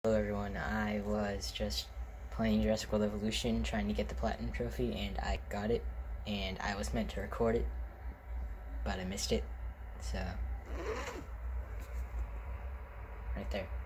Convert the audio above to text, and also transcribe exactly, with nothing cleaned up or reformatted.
Hello everyone, I was just playing Jurassic World Evolution, trying to get the Platinum Trophy, and I got it, and I was meant to record it, but I missed it, so, right there.